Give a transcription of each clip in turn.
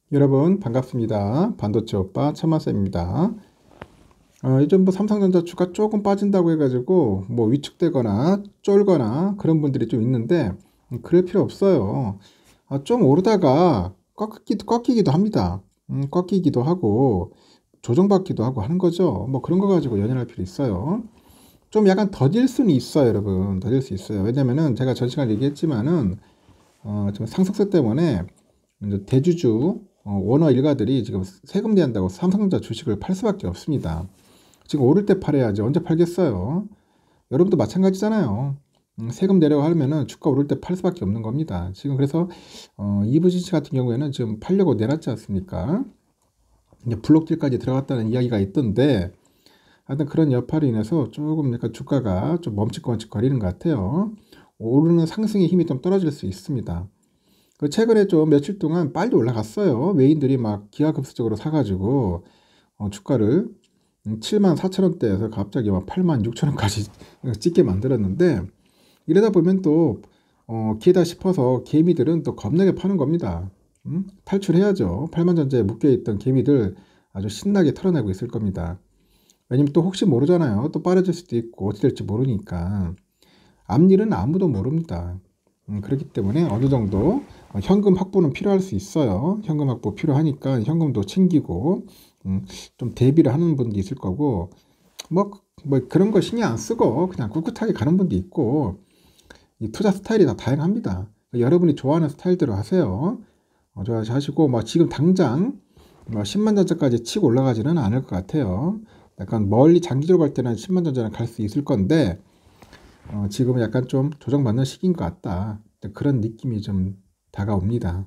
여러분 반갑습니다. 반도체 오빠 천마쌤입니다. 요즘 뭐 삼성전자 주가 조금 빠진다고 해가지고 뭐 위축되거나 쫄거나 그런 분들이 좀 있는데 그럴 필요 없어요. 좀 오르다가 꺾이기도 합니다. 꺾이기도 하고 조정받기도 하고 하는 거죠. 뭐 그런 거 가지고 연연할 필요 있어요. 좀 약간 더딜 수는 있어요, 여러분. 더딜 수 있어요. 왜냐면은 제가 전 시간 얘기했지만은 지금 상승세 때문에 이제 대주주 원화 일가들이 지금 세금 내한다고 삼성전자 주식을 팔 수밖에 없습니다. 지금 오를 때 팔아야지 언제 팔겠어요? 여러분도 마찬가지잖아요. 세금 내려고 하면은 주가 오를 때 팔 수밖에 없는 겁니다. 지금 그래서 이부진시 같은 경우에는 지금 팔려고 내놨지 않습니까? 이제 블록딜까지 들어갔다는 이야기가 있던데 하여튼 그런 여파로 인해서 조금 약간 주가가 좀 멈칫멈칫거리는 것 같아요. 오르는 상승의 힘이 좀 떨어질 수 있습니다. 최근에 좀 며칠 동안 빨리 올라갔어요. 외인들이 막 기하급수적으로 사가지고 주가를 74,000원대에서 갑자기 막 86,000원까지 찍게 만들었는데 이러다 보면 또 기회다 싶어서 개미들은 또 겁나게 파는 겁니다. 탈출해야죠. 8만전자에 묶여있던 개미들 아주 신나게 털어내고 있을 겁니다. 왜냐면 또 혹시 모르잖아요. 또 빠져질 수도 있고 어떻게 될지 모르니까. 앞일은 아무도 모릅니다. 그렇기 때문에 어느 정도 현금 확보는 필요할 수 있어요. 현금 확보 필요하니까 현금도 챙기고 좀 대비를 하는 분도 있을 거고 뭐 그런 거 신경 안 쓰고 그냥 꿋꿋하게 가는 분도 있고 이 투자 스타일이 다 다양합니다. 여러분이 좋아하는 스타일대로 하세요. 하시고 뭐 지금 당장 10만 전자까지 치고 올라가지는 않을 것 같아요. 약간 멀리 장기적으로 갈 때는 10만 전자는 갈 수 있을 건데 지금은 약간 좀 조정받는 시기인 것 같다. 그런 느낌이 좀 다가옵니다.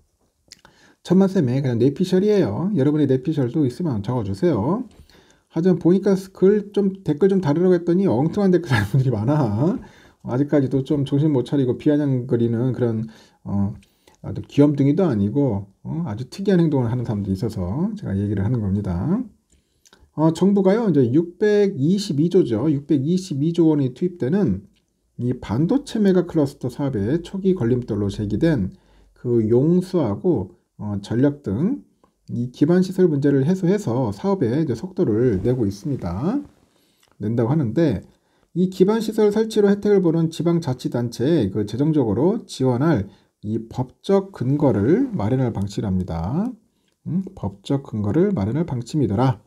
천만쌤의 그냥 내피셜이에요. 여러분의 내피셜도 있으면 적어주세요. 하지만 보니까 댓글 좀 다르라고 했더니 엉뚱한 댓글 하는 분들이 많아. 아직까지도 좀 정신 못 차리고 비아냥거리는 그런 아주 귀염둥이도 아니고 아주 특이한 행동을 하는 사람도 있어서 제가 얘기를 하는 겁니다. 정부가요, 이제 622조죠. 622조 원이 투입되는 이 반도체 메가 클러스터 사업의 초기 걸림돌로 제기된 그 용수하고 전력 등 이 기반 시설 문제를 해소해서 사업에 이제 속도를 내고 있습니다. 낸다고 하는데 이 기반 시설 설치로 혜택을 보는 지방자치단체에 그 재정적으로 지원할 이 법적 근거를 마련할 방침이랍니다. 법적 근거를 마련할 방침이더라.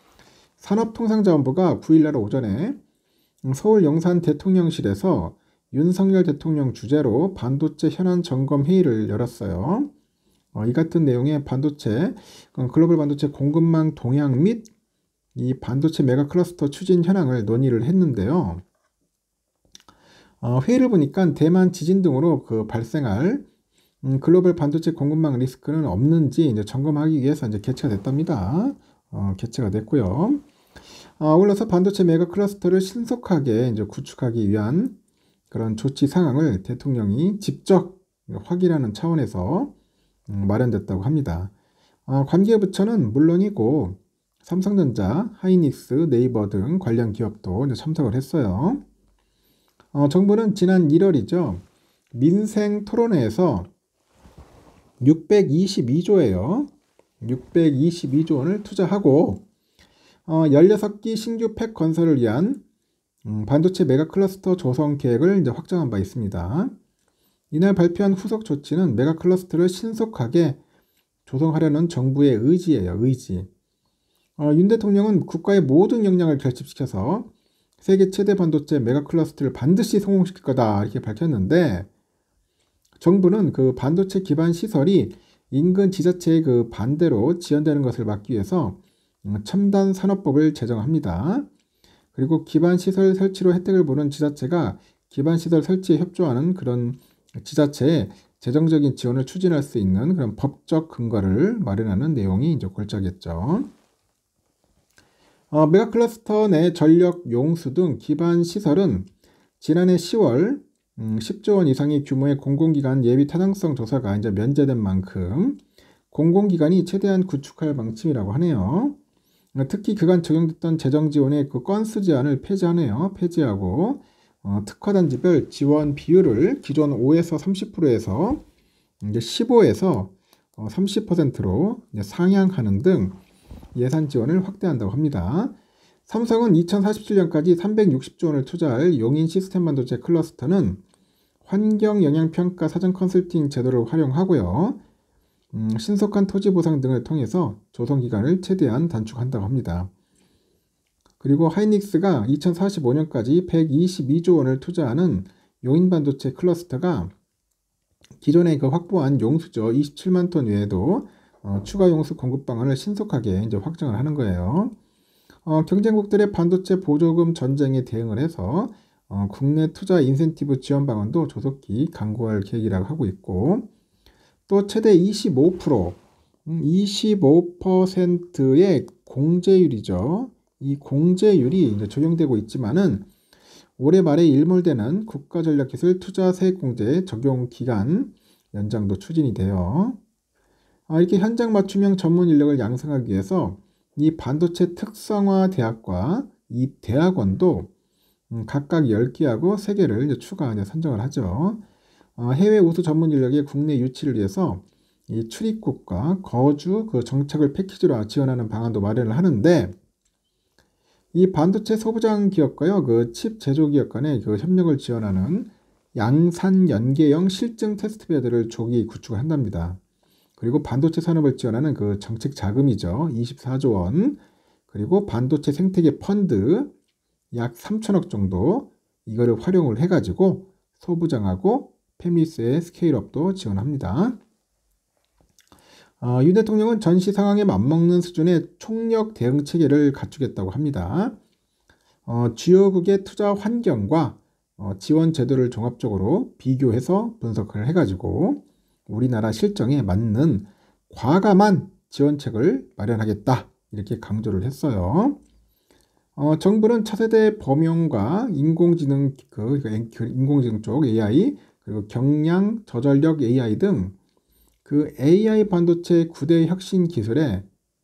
산업통상자원부가 9일날 오전에 서울 영산 대통령실에서 윤석열 대통령 주재로 반도체 현안 점검 회의를 열었어요. 이 같은 내용의 글로벌 반도체 공급망 동향 및 이 반도체 메가 클러스터 추진 현황을 논의를 했는데요. 회의를 보니까 대만 지진 등으로 발생할 글로벌 반도체 공급망 리스크는 없는지 이제 점검하기 위해서 이제 개최가 됐답니다. 개최가 됐고요. 아울러서 반도체 메가 클러스터를 신속하게 이제 구축하기 위한 그런 조치 상황을 대통령이 직접 확인하는 차원에서 마련됐다고 합니다. 관계 부처는 물론이고 삼성전자, 하이닉스, 네이버 등 관련 기업도 이제 참석을 했어요. 정부는 지난 1월이죠. 민생 토론회에서 622조예요. 622조 원을 투자하고 16기 신규 팩 건설을 위한 반도체 메가 클러스터 조성 계획을 이제 확정한 바 있습니다. 이날 발표한 후속 조치는 메가 클러스터를 신속하게 조성하려는 정부의 의지예요. 의지. 윤 대통령은 국가의 모든 역량을 결집시켜서 세계 최대 반도체 메가 클러스터를 반드시 성공시킬 거다 이렇게 밝혔는데 정부는 그 반도체 기반 시설이 인근 지자체의 그 반대로 지연되는 것을 막기 위해서 첨단 산업법을 제정합니다. 그리고 기반 시설 설치로 혜택을 보는 지자체가 기반 시설 설치에 협조하는 그런 지자체에 재정적인 지원을 추진할 수 있는 그런 법적 근거를 마련하는 내용이 이제 골자겠죠. 메가 클러스터 내 전력, 용수 등 기반 시설은 지난해 10월 10조 원 이상의 규모의 공공기관 예비 타당성 조사가 이제 면제된 만큼 공공기관이 최대한 구축할 방침이라고 하네요. 특히 그간 적용됐던 재정 지원의 그 건수 제한을 폐지하네요. 폐지하고 특화단지별 지원 비율을 기존 5에서 30%에서 이제 15에서 30%로 상향하는 등 예산 지원을 확대한다고 합니다. 삼성은 2047년까지 360조 원을 투자할 용인 시스템 반도체 클러스터는 환경 영향 평가 사전 컨설팅 제도를 활용하고요. 신속한 토지 보상 등을 통해서 조성 기간을 최대한 단축한다고 합니다. 그리고 하이닉스가 2045년까지 122조 원을 투자하는 용인 반도체 클러스터가 기존에 확보한 용수저 27만 톤 외에도 추가 용수 공급 방안을 신속하게 이제 확정을 하는 거예요. 경쟁국들의 반도체 보조금 전쟁에 대응을 해서 국내 투자 인센티브 지원 방안도 조속히 강구할 계획이라고 하고 있고, 또 최대 25%의 공제율이죠. 이 공제율이 이제 적용되고 있지만은 올해 말에 일몰되는 국가전략기술 투자세액공제 적용 기간 연장도 추진이 돼요. 이렇게 현장 맞춤형 전문 인력을 양성하기 위해서 이 반도체 특성화 대학과 이 대학원도 각각 10개하고 3개를 이제 추가 선정을 하죠. 해외 우수 전문 인력의 국내 유치를 위해서 이 출입국과 거주 정책을 패키지로 지원하는 방안도 마련을 하는데, 이 반도체 소부장 기업과요, 칩 제조 기업 간의 협력을 지원하는 양산 연계형 실증 테스트베드를 조기 구축을 한답니다. 그리고 반도체 산업을 지원하는 정책 자금이죠. 24조 원. 그리고 반도체 생태계 펀드 약 3천억 정도, 이거를 활용을 해가지고 소부장하고 패밀리스의 스케일업도 지원합니다. 윤 대통령은 전시 상황에 맞먹는 수준의 총력 대응 체계를 갖추겠다고 합니다. 주요국의 투자 환경과 지원 제도를 종합적으로 비교해서 분석을 해가지고 우리나라 실정에 맞는 과감한 지원책을 마련하겠다, 이렇게 강조를 했어요. 정부는 차세대 범용과 인공지능, 인공지능 쪽 AI, 그리고 경량 저전력 AI 등 AI 반도체 9대 혁신 기술에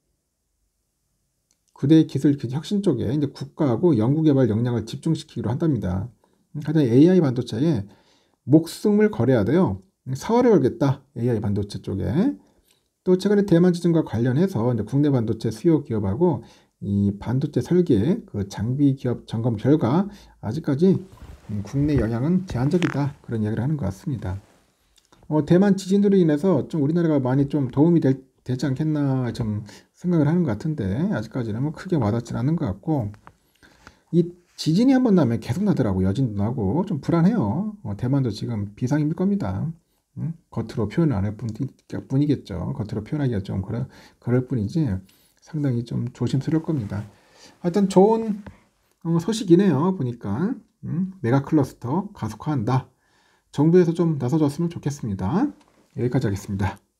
9대 기술 혁신 쪽에 이제 국가하고 연구개발 역량을 집중시키기로 한답니다. 가장 AI 반도체에 목숨을 걸어야 돼요. 사활을 걸겠다, AI 반도체 쪽에. 또 최근에 대만 지진과 관련해서 이제 국내 반도체 수요 기업하고 이 반도체 설계 장비 기업 점검 결과 아직까지 국내 영향은 제한적이다, 그런 이야기를 하는 것 같습니다. 대만 지진으로 인해서 좀 우리나라가 많이 좀 도움이 되지 않겠나 좀 생각을 하는 것 같은데, 아직까지는 뭐 크게 와닿지는 않는 것 같고, 이 지진이 한번 나면 계속 나더라고요. 여진도 나고 좀 불안해요. 대만도 지금 비상임일 겁니다. 겉으로 표현 안 할 뿐이겠죠. 겉으로 표현하기가 좀 그럴 뿐이지 상당히 좀 조심스러울 겁니다. 하여튼 좋은 소식이네요. 보니까 메가 클러스터 가속화한다. 정부에서 좀 나서줬으면 좋겠습니다. 여기까지 하겠습니다.